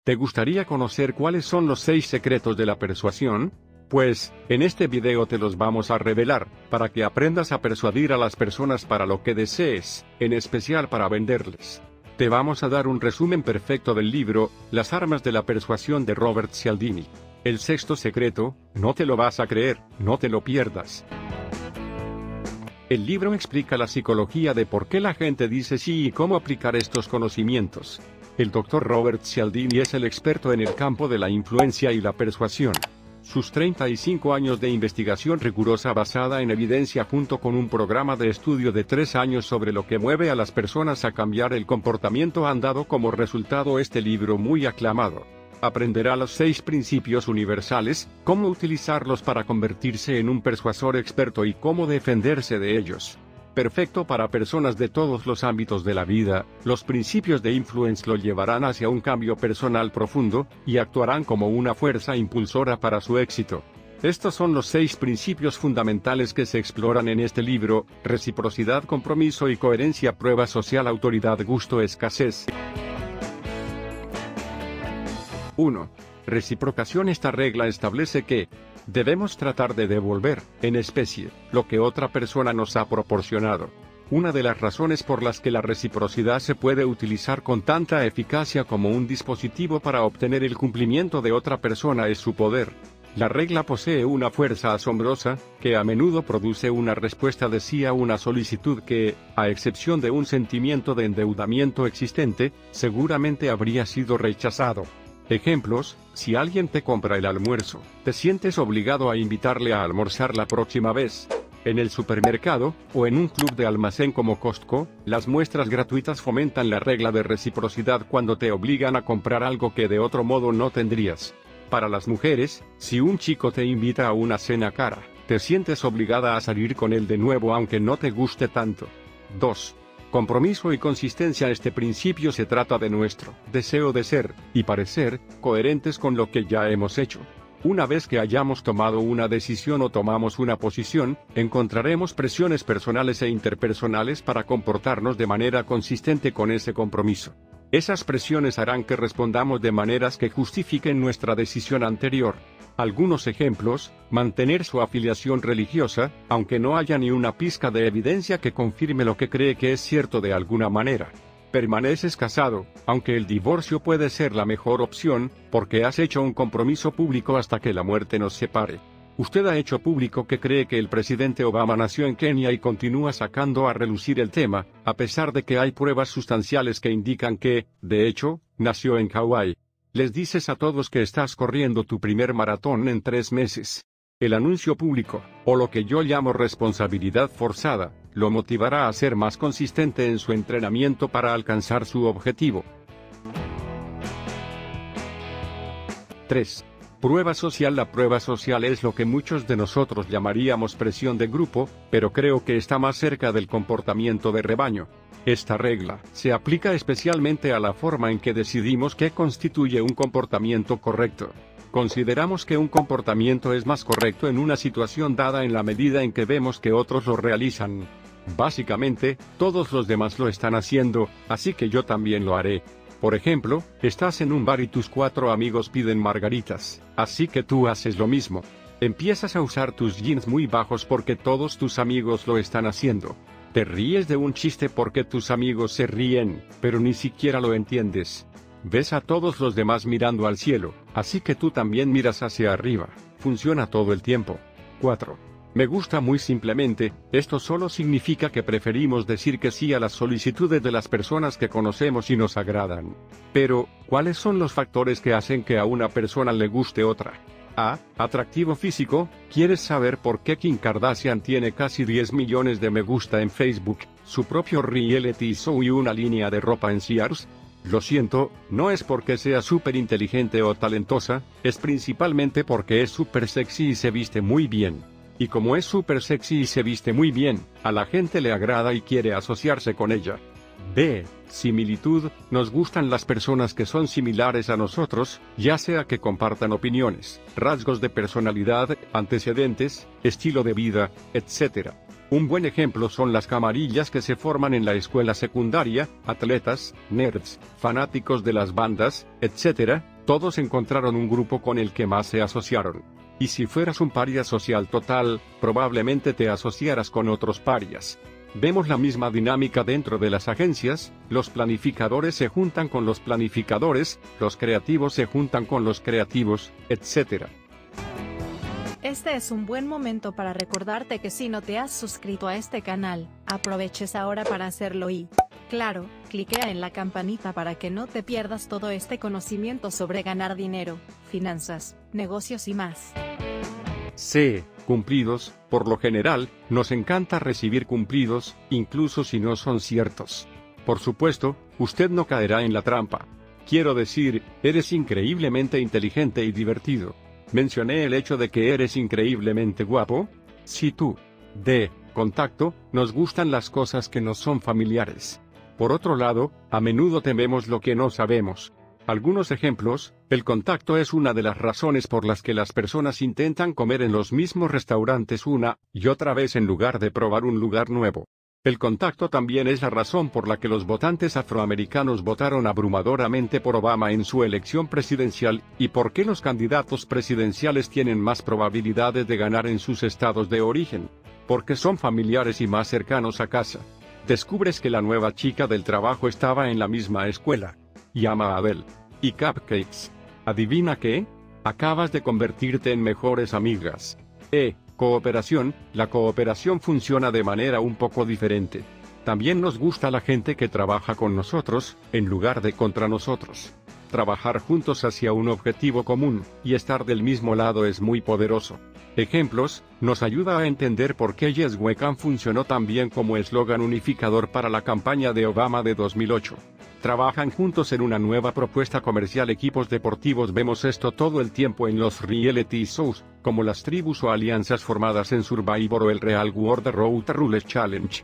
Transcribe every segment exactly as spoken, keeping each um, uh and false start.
¿Te gustaría conocer cuáles son los seis secretos de la persuasión? Pues, en este video te los vamos a revelar, para que aprendas a persuadir a las personas para lo que desees, en especial para venderles. Te vamos a dar un resumen perfecto del libro, Las armas de la persuasión de Robert Cialdini. El sexto secreto, no te lo vas a creer, no te lo pierdas. El libro explica la psicología de por qué la gente dice sí y cómo aplicar estos conocimientos. El doctor Robert Cialdini es el experto en el campo de la influencia y la persuasión. Sus treinta y cinco años de investigación rigurosa basada en evidencia junto con un programa de estudio de tres años sobre lo que mueve a las personas a cambiar el comportamiento han dado como resultado este libro muy aclamado. Aprenderá los seis principios universales, cómo utilizarlos para convertirse en un persuasor experto y cómo defenderse de ellos. Perfecto para personas de todos los ámbitos de la vida, los principios de influence lo llevarán hacia un cambio personal profundo, y actuarán como una fuerza impulsora para su éxito. Estos son los seis principios fundamentales que se exploran en este libro: reciprocidad, compromiso y coherencia, prueba social, autoridad, gusto, escasez. uno. Reciprocación. Esta regla establece que debemos tratar de devolver, en especie, lo que otra persona nos ha proporcionado. Una de las razones por las que la reciprocidad se puede utilizar con tanta eficacia como un dispositivo para obtener el cumplimiento de otra persona es su poder. La regla posee una fuerza asombrosa, que a menudo produce una respuesta de sí a una solicitud que, a excepción de un sentimiento de endeudamiento existente, seguramente habría sido rechazado. Ejemplos: si alguien te compra el almuerzo, te sientes obligado a invitarle a almorzar la próxima vez. En el supermercado, o en un club de almacén como Costco, las muestras gratuitas fomentan la regla de reciprocidad cuando te obligan a comprar algo que de otro modo no tendrías. Para las mujeres, si un chico te invita a una cena cara, te sientes obligada a salir con él de nuevo aunque no te guste tanto. dos. Compromiso y consistencia. Este principio se trata de nuestro deseo de ser, y parecer, coherentes con lo que ya hemos hecho. Una vez que hayamos tomado una decisión o tomamos una posición, encontraremos presiones personales e interpersonales para comportarnos de manera consistente con ese compromiso. Esas presiones harán que respondamos de maneras que justifiquen nuestra decisión anterior. Algunos ejemplos: mantener su afiliación religiosa, aunque no haya ni una pizca de evidencia que confirme lo que cree que es cierto de alguna manera. Permaneces casado, aunque el divorcio puede ser la mejor opción, porque has hecho un compromiso público hasta que la muerte nos separe. Usted ha hecho público que cree que el presidente Obama nació en Kenia y continúa sacando a relucir el tema, a pesar de que hay pruebas sustanciales que indican que, de hecho, nació en Hawái. Les dices a todos que estás corriendo tu primer maratón en tres meses. El anuncio público, o lo que yo llamo responsabilidad forzada, lo motivará a ser más consistente en su entrenamiento para alcanzar su objetivo. tres. Prueba social. La prueba social es lo que muchos de nosotros llamaríamos presión de grupo, pero creo que está más cerca del comportamiento de rebaño. Esta regla se aplica especialmente a la forma en que decidimos qué constituye un comportamiento correcto. Consideramos que un comportamiento es más correcto en una situación dada en la medida en que vemos que otros lo realizan. Básicamente, todos los demás lo están haciendo, así que yo también lo haré. Por ejemplo, estás en un bar y tus cuatro amigos piden margaritas, así que tú haces lo mismo. Empiezas a usar tus jeans muy bajos porque todos tus amigos lo están haciendo. Te ríes de un chiste porque tus amigos se ríen, pero ni siquiera lo entiendes. Ves a todos los demás mirando al cielo, así que tú también miras hacia arriba. Funciona todo el tiempo. cuatro. Me gusta. Muy simplemente, esto solo significa que preferimos decir que sí a las solicitudes de las personas que conocemos y nos agradan. Pero, ¿cuáles son los factores que hacen que a una persona le guste otra? A. Atractivo físico. ¿Quieres saber por qué Kim Kardashian tiene casi diez millones de me gusta en Facebook, su propio reality show y una línea de ropa en Sears? Lo siento, no es porque sea súper inteligente o talentosa, es principalmente porque es súper sexy y se viste muy bien. Y como es súper sexy y se viste muy bien, a la gente le agrada y quiere asociarse con ella. B. Similitud. Nos gustan las personas que son similares a nosotros, ya sea que compartan opiniones, rasgos de personalidad, antecedentes, estilo de vida, etcétera. Un buen ejemplo son las camarillas que se forman en la escuela secundaria, atletas, nerds, fanáticos de las bandas, etcétera, Todos encontraron un grupo con el que más se asociaron. Y si fueras un paria social total, probablemente te asociaras con otros parias. Vemos la misma dinámica dentro de las agencias, los planificadores se juntan con los planificadores, los creativos se juntan con los creativos, etcétera. Este es un buen momento para recordarte que si no te has suscrito a este canal, aproveches ahora para hacerlo y, claro, cliquea en la campanita para que no te pierdas todo este conocimiento sobre ganar dinero, finanzas, negocios y más. C. Cumplidos. Por lo general, nos encanta recibir cumplidos, incluso si no son ciertos. Por supuesto, usted no caerá en la trampa. Quiero decir, eres increíblemente inteligente y divertido. ¿Mencioné el hecho de que eres increíblemente guapo? Si tú, D. Contacto, nos gustan las cosas que nos son familiares. Por otro lado, a menudo tememos lo que no sabemos. Algunos ejemplos: el contacto es una de las razones por las que las personas intentan comer en los mismos restaurantes una y otra vez en lugar de probar un lugar nuevo. El contacto también es la razón por la que los votantes afroamericanos votaron abrumadoramente por Obama en su elección presidencial, y por qué los candidatos presidenciales tienen más probabilidades de ganar en sus estados de origen. Porque son familiares y más cercanos a casa. Descubres que la nueva chica del trabajo estaba en la misma escuela. Llama a Adele. Y cupcakes. ¿Adivina qué? Acabas de convertirte en mejores amigas. E. Cooperación. La cooperación funciona de manera un poco diferente. También nos gusta la gente que trabaja con nosotros, en lugar de contra nosotros. Trabajar juntos hacia un objetivo común, y estar del mismo lado es muy poderoso. Ejemplos: nos ayuda a entender por qué Yes We Can funcionó tan bien como eslogan unificador para la campaña de Obama de dos mil ocho. Trabajan juntos en una nueva propuesta comercial. Equipos deportivos. Vemos esto todo el tiempo en los reality shows, como las tribus o alianzas formadas en Survivor o el Real World Road Rules Challenge.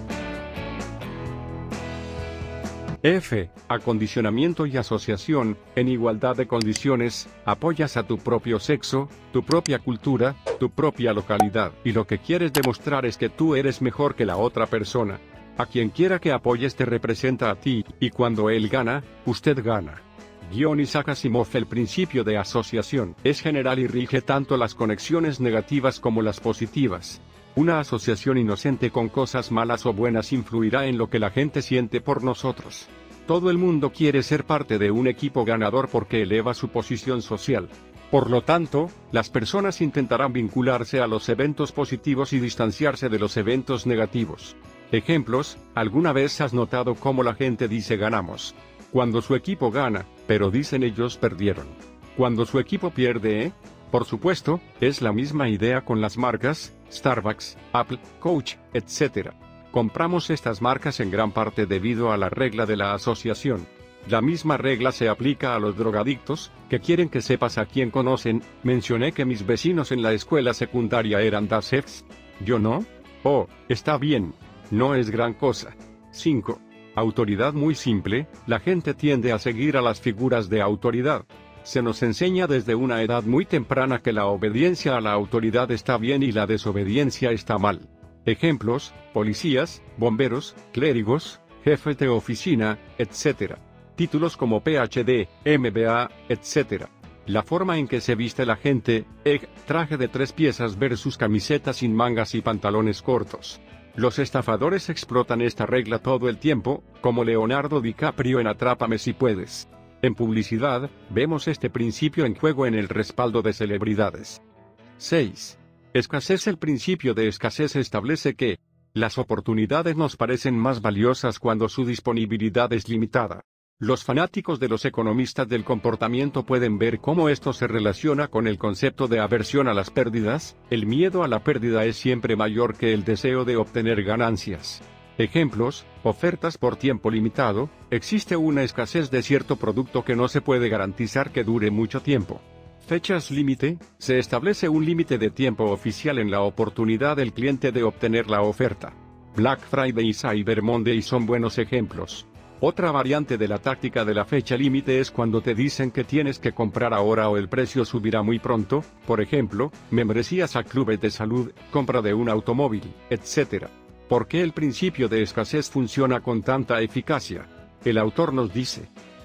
F. Acondicionamiento y asociación. En igualdad de condiciones, apoyas a tu propio sexo, tu propia cultura, tu propia localidad, y lo que quieres demostrar es que tú eres mejor que la otra persona. A quien quiera que apoyes te representa a ti, y cuando él gana, usted gana. Guión Isaac Asimov. El principio de asociación es general y rige tanto las conexiones negativas como las positivas. Una asociación inocente con cosas malas o buenas influirá en lo que la gente siente por nosotros. Todo el mundo quiere ser parte de un equipo ganador porque eleva su posición social. Por lo tanto, las personas intentarán vincularse a los eventos positivos y distanciarse de los eventos negativos. Ejemplos: ¿alguna vez has notado cómo la gente dice ganamos cuando su equipo gana, pero dicen ellos perdieron cuando su equipo pierde, eh? Por supuesto, es la misma idea con las marcas, Starbucks, Apple, Coach, etcétera. Compramos estas marcas en gran parte debido a la regla de la asociación. La misma regla se aplica a los drogadictos, que quieren que sepas a quién conocen. Mencioné que mis vecinos en la escuela secundaria eran dasefs. ¿Yo no? Oh, está bien. No es gran cosa. cinco. Autoridad. Muy simple, la gente tiende a seguir a las figuras de autoridad. Se nos enseña desde una edad muy temprana que la obediencia a la autoridad está bien y la desobediencia está mal. Ejemplos: policías, bomberos, clérigos, jefes de oficina, etcétera. Títulos como P H D, M B A, etcétera. La forma en que se viste la gente, egg, traje de tres piezas versus camiseta sin mangas y pantalones cortos. Los estafadores explotan esta regla todo el tiempo, como Leonardo DiCaprio en Atrápame si puedes. En publicidad, vemos este principio en juego en el respaldo de celebridades. seis. Escasez. El principio de escasez establece que las oportunidades nos parecen más valiosas cuando su disponibilidad es limitada. Los fanáticos de los economistas del comportamiento pueden ver cómo esto se relaciona con el concepto de aversión a las pérdidas. El miedo a la pérdida es siempre mayor que el deseo de obtener ganancias. Ejemplos: ofertas por tiempo limitado. Existe una escasez de cierto producto que no se puede garantizar que dure mucho tiempo. Fechas límite. Se establece un límite de tiempo oficial en la oportunidad del cliente de obtener la oferta. Black Friday y Cyber Monday son buenos ejemplos. Otra variante de la táctica de la fecha límite es cuando te dicen que tienes que comprar ahora o el precio subirá muy pronto. Por ejemplo, membresías a clubes de salud, compra de un automóvil, etcétera. ¿Por qué el principio de escasez funciona con tanta eficacia? El autor nos dice: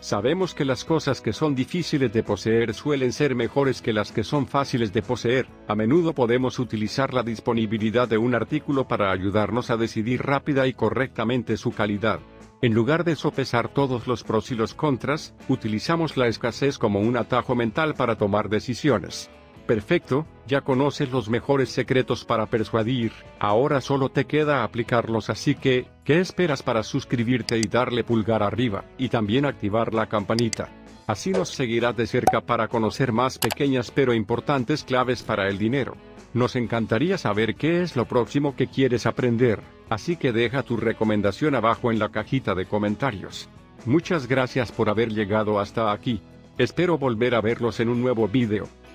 Sabemos que las cosas que son difíciles de poseer suelen ser mejores que las que son fáciles de poseer. A menudo podemos utilizar la disponibilidad de un artículo para ayudarnos a decidir rápida y correctamente su calidad. En lugar de sopesar todos los pros y los contras, utilizamos la escasez como un atajo mental para tomar decisiones. Perfecto, ya conoces los mejores secretos para persuadir, ahora solo te queda aplicarlos, así que, ¿qué esperas para suscribirte y darle pulgar arriba, y también activar la campanita? Así nos seguirás de cerca para conocer más pequeñas pero importantes claves para el dinero. Nos encantaría saber qué es lo próximo que quieres aprender, así que deja tu recomendación abajo en la cajita de comentarios. Muchas gracias por haber llegado hasta aquí. Espero volver a verlos en un nuevo video.